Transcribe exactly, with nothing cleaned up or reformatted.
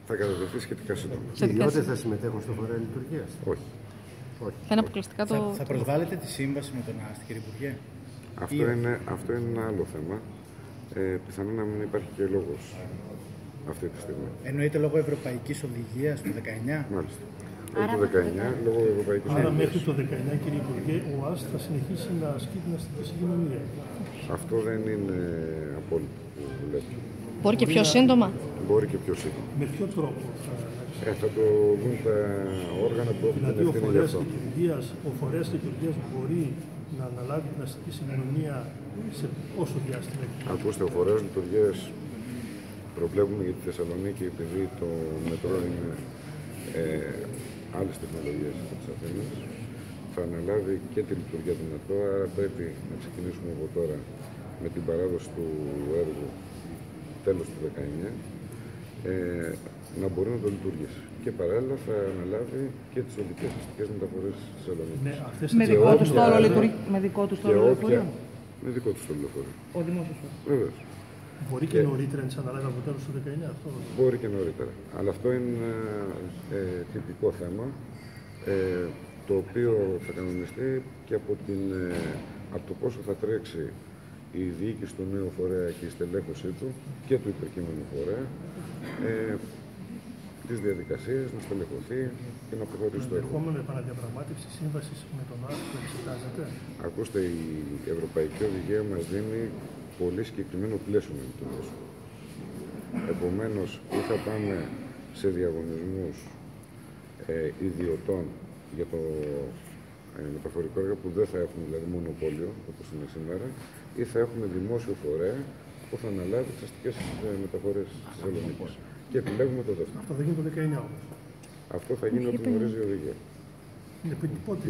θα καταδεχθεί σχετικά σύντομα. Οι ιδιώτες θα συμμετέχουν στο φορέα λειτουργίας? Όχι. Όχι. Θα είναι αποκλειστικά το. Θα, θα προσβάλλετε τη σύμβαση με τον ΑΣΤ, κύριε Υπουργέ? Αυτό είναι, αυτό είναι ένα άλλο θέμα. Ε, πιθανόν να μην υπάρχει και λόγος αυτή τη στιγμή. Εννοείται λόγω Ευρωπαϊκής Οδηγίας του δεκαεννιά. Μάλιστα. Όχι το δεκαεννιά, λόγω Ευρωπαϊκής Οδηγίας. Άρα μέχρι το δεκαεννιά, κύριε Υπουργέ, ο ΑΣΤ θα συνεχίσει να ασκεί την αστική συγκοινωνία. Αυτό δεν είναι απόλυτο που βλέπω. Μπορεί και πιο σύντομα. Μπορεί και πιο σύντομα. Με ποιο τρόπο θα Ε, θα το δουν τα όργανα που έχουν Δηλαδή, την ο ευθύνη γι' φορέας αυτό. λειτουργίας, ο φορέας λειτουργίας μπορεί να αναλάβει την αστική συγκοινωνία σε πόσο διάστημα? Ακούστε, ο φορέας λειτουργίας προβλέπουμε για τη Θεσσαλονίκη, επειδή το μετρό είναι ε, άλλες τεχνολογίες από τις Αθήνες, θα αναλάβει και τη λειτουργία του μετρό, άρα πρέπει να ξεκινήσουμε από τώρα με την παράδοση του έργου τέλος του δεκαεννιά, ε, να μπορεί να το λειτουργήσει. Και παράλληλα θα αναλάβει και τις οδικές αστικές μεταφορές της Θεσσαλονίκης. Ναι, αυτές Με δικό του στόλο λειτουργεί. Με δικό του στόλο λεωφορείο. Με δικό του στόλο λεωφορείο. Ο δημόσιος. Βεβαίως. Μπορεί και, και νωρίτερα να τις αναλάβει από τέλος του δεκαεννιά αυτό? Μπορεί και νωρίτερα. Αλλά αυτό είναι ένα ε, τυπικό θέμα, ε, το οποίο θα κανονιστεί και από, την, ε, από το πόσο θα τρέξει η διοίκηση του νέου φορέα και η στελέχωσή του και του υπερκείμενου φορέα, ε, τις διαδικασίες, να στελεχωθεί και να προχωρήσει το έργο. Ενδεχόμενο επαναδιαπραγμάτευση σύμβασης με τον ΑΣΤ που εξετάζεται? Ακούστε, η Ευρωπαϊκή Οδηγία μας δίνει πολύ συγκεκριμένο πλαίσιο να λειτουργήσουμε. Επομένως, ή θα πάμε σε διαγωνισμούς ε, ιδιωτών για το ε, μεταφορικό έργο που δεν θα έχουμε δηλαδή μονοπόλιο όπως είναι σήμερα, ή θα έχουμε δημόσιο φορέα που θα αναλάβει τις αστικές ε, μεταφορές της Θεσσαλονίκης. Και επιλέγουμε το δεύτερο. Αυτό δεν γίνει το δεκαεννιά όμως. Αυτό θα γίνει ό,τι γνωρίζει η οδηγία. Είναι πότε